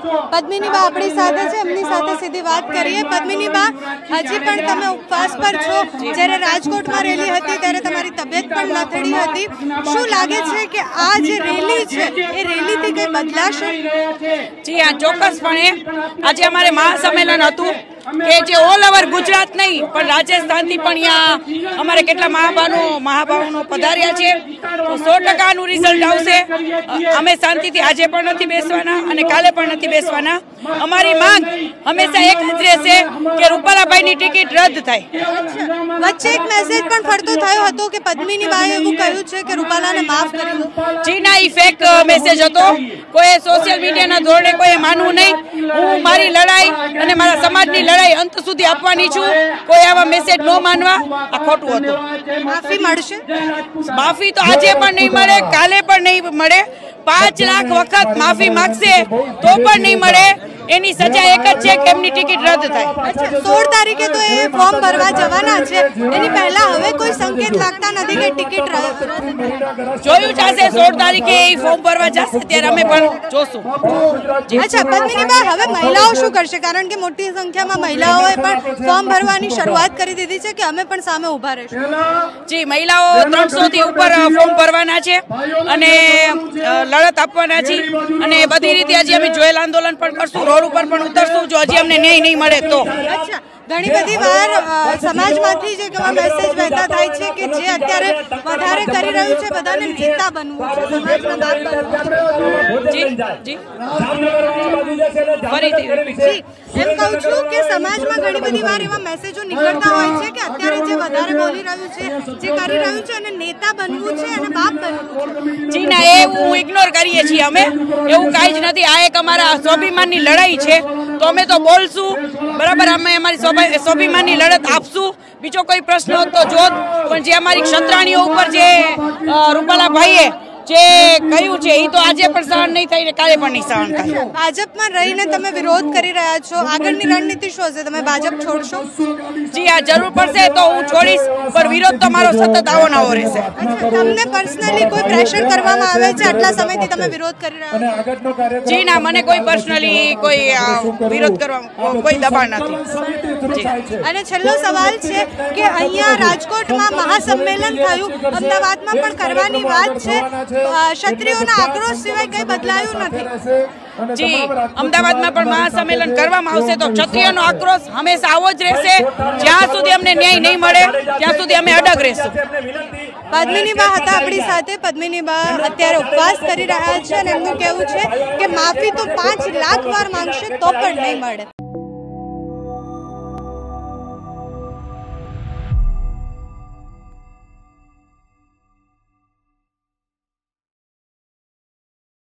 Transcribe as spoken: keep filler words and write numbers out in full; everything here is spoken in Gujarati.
पद्मिनी बा अपनी साथे छे, एमनी साथे सीधी बात करिए। पद्मिनी बा, हजी पण तमे उपवास पर छो, જ્યારે રાજકોટમાં રેલી હતી ત્યારે તમારી તબિયત પણ લથડી હતી, શું લાગે છે કે આ જે રેલી છે એ રેલીથી કઈ બદલાશે? જી હા, ચોક્કસપણે આજે અમારે મહાસંમેલન હતું કે જે ઓલ ઓવર ગુજરાત નહીં પણ રાજસ્થાનથી પણ અહીંયા અમારે કેટલા મહાભાવનો મહાભાવનો પધાર્યા છે, તો સો ટકાનું રિઝલ્ટ આવશે। અમે શાંતિથી આજે પણ નથી બેસવાના અને કાલે પણ નથી બેસવાના। અમારી માંગ હંમેશા એક જ રહેશે કે રૂપાલાભાઈની ટિકિટ રદ થાય। વચ્ચે એક મેસેજ પણ ફરતો થયો હતો કે પદ્મિની બાએ એવું કહ્યું છે કે રૂપાલાને માફ કરી દો। જી ના, એ ફેક મેસેજ હતો, કોઈ સોશિયલ મીડિયાના ધોરણે કોઈ માનવું નહીં। હું મારી લડાઈ અને મારા સમાજની લડાઈ અંત સુધી આપવાની છું, કોઈ આવા મેસેજ ન માનવા, આ ખોટું હતું। માફી મળશે? માફી તો આજે પણ નહીં મળે, કાલે પણ નહીં મળે। પાંચ લાખ વખત માફી માંગશે તો પણ નહીં મળે। એની સજા એક જ છે કે એમની ટિકિટ રદ થાય। સોળ તારીખે તો એ ફોર્મ ભરવા જવાના છે, એની પહેલા હવે કોઈ સંકેત લાગતા નથી કે ટિકિટ રદ થાય? જોયું જશે, સોળ તારીખે એ ફોર્મ ભરવા જશે ત્યારે અમે પણ જોશું। અચ્છા પદ્મિની બા, હવે મહિલાઓ શું કરશે? કારણ કે મોટી સંખ્યામાં મહિલાઓએ પણ ફોર્મ ભરવાની શરૂઆત કરી દીધી છે કે અમે પણ સામે ઉભા રહીશું। જી, મહિલાઓ ત્રણસો થી ઉપર ફોર્મ ભરવાના છે અને લડત આપવાના છે અને બધી રીતે હજી અમે જોયેલ આંદોલન પણ કરશું, રોડ ઉપર પણ ઉતરશું જો હજી અમને ન્યાય નહીં મળે તો। અચ્છા, ઘણી બધી વાર સમાજમાંથી જે કેવા મેસેજ વહેતા થાય છે કે જે અત્યારે વધારે કરી રહ્યું છે બધાને નેતા બનવું છે, સમાજના બાપ બનવું છે। જી જી ફરીથી જી એમ કહું છું કે સમાજમાં ઘણી બધી વાર એવા મેસેજો નીકળતા હોય છે કે અત્યારે જે વધારે બોલી રહ્યું છે, જે કરી રહ્યું છે અને નેતા બનવું છે અને બાપ બનવું છે। જી ના, એ હું ઇગ્નોર કરીએ છીએ અમે, એવું કાંઈ જ નથી। આ એક અમારા સ્વાભિમાનની લડાઈ છે તો અમે તો બોલશું, બરાબર, અમે અમારી સ્વાભિમાનની લડત આપશું। બીજો કોઈ પ્રશ્ન હોત તો જોત, પણ જે અમારી ક્ષત્રાણીઓ ઉપર જે રૂપાલાભાઈએ જે કહ્યું છે એ તો આજે પણ સહન નહીં થાય ને કાલે પણ નહીં સહન થાય। ભાજપમાં રહીને તમે વિરોધ કરી રહ્યા છો, આગળની રણનીતિ શું હશે? તમે ભાજપ છોડશો? જી હા, જરૂર પડશે તો હું છોડીશ, પણ વિરોધ તો મારો સતત આવો નવો રહેશે। તમને પર્સનલી કોઈ પ્રેશર કરવામાં આવે છે આટલા સમયથી તમે વિરોધ કરી રહ્યા છો? જી ના, મને કોઈ પર્સનલી કોઈ વિરોધ કરવા કોઈ દબાણ નથી। અને છેલ્લો સવાલ છે કે અહીંયા રાજકોટમાં મહાસંમેલન થયું, અમદાવાદમાં પણ કરવાની વાત છે, ક્ષત્રિયોના આક્રોશ સિવાય કઈ બદલાયું નથી। જી, અમદાવાદમાં પણ મહાસંમેલન કરવામાં આવશે તો ક્ષત્રિયોનો આક્રોશ હંમેશા આવો જ રહેશે। જ્યાં સુધી અમને ન્યાય નહીં મળે ત્યાં સુધી અમે અડગ રહેશું। પદ્મિની બા હતા આપણી સાથે। પદ્મિની બા અત્યારે ઉપવાસ કરી રહ્યા છે અને એમનું કહેવું છે કે માફી તો પાંચ લાખ વાર માંગશે તો પણ નહીં મળે।